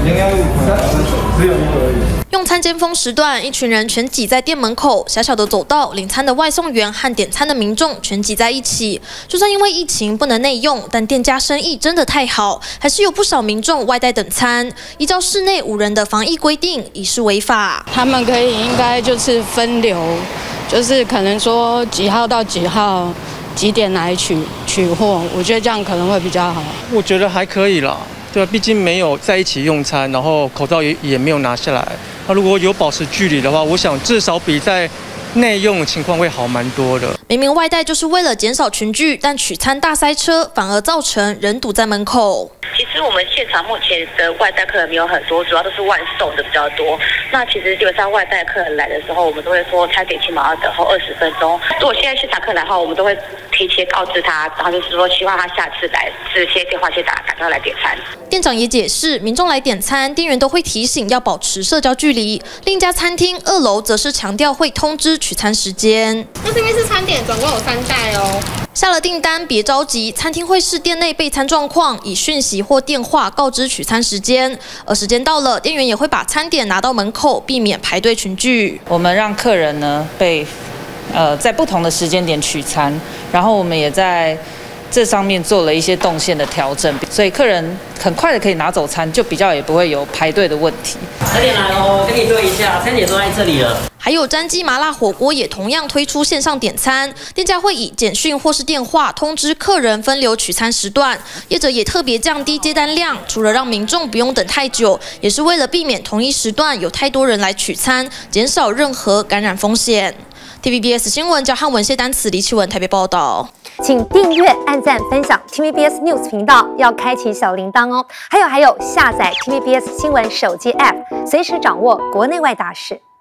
只有一个而已。 用餐尖峰时段，一群人全挤在店门口，狭小的走道，领餐的外送员和点餐的民众全挤在一起。就算因为疫情不能内用，但店家生意真的太好，还是有不少民众外带等餐。依照室内5人的防疫规定，已是违法。 他们可以应该就是分流，就是可能说几号到几号。 几点来取货？我觉得这样可能会比较好。 我觉得还可以啦，对啊，毕竟没有在一起用餐，然后口罩也没有拿下来。那如果有保持距离的话，我想至少比在内用的情况会好蛮多的。 明明外带就是为了减少群聚，但取餐大塞车，反而造成人堵在门口。 其实我们现场目前的外带客人没有很多，主要都是外送的比较多。那其实基本上外带客人来的时候，我们都会说餐点起码要等候20分钟。如果现在现场客人来的话，我们都会提前告知他，然后就是说希望他下次来直接电话先赶快来点餐。 店长也解释，民众来点餐，店员都会提醒要保持社交距离。另一家餐厅2楼则是强调会通知取餐时间。 那这边是餐点，总共有3袋哦。 下了订单别着急，餐厅会视店内备餐状况，以讯息或电话告知取餐时间。而时间到了，店员也会把餐点拿到门口，避免排队群聚。 我们让客人呢在不同的时间点取餐，然后我们也在这上面做了一些动线的调整，所以客人很快的可以拿走餐，就比较也不会有排队的问题。 餐点来喽，跟你对一下，餐点都在这里了。 还有詹记麻辣火锅也同样推出线上点餐，店家会以简讯或是电话通知客人分流取餐时段。业者也特别降低接单量，除了让民众不用等太久，也是为了避免同一时段有太多人来取餐，减少任何感染风险。TVBS 新闻焦汉文谢丹慈李启文台北报道。 请订阅、按赞、分享 TVBS News 频道，要开启小铃铛哦。还有，下载 TVBS 新闻手机 App， 随时掌握国内外大事。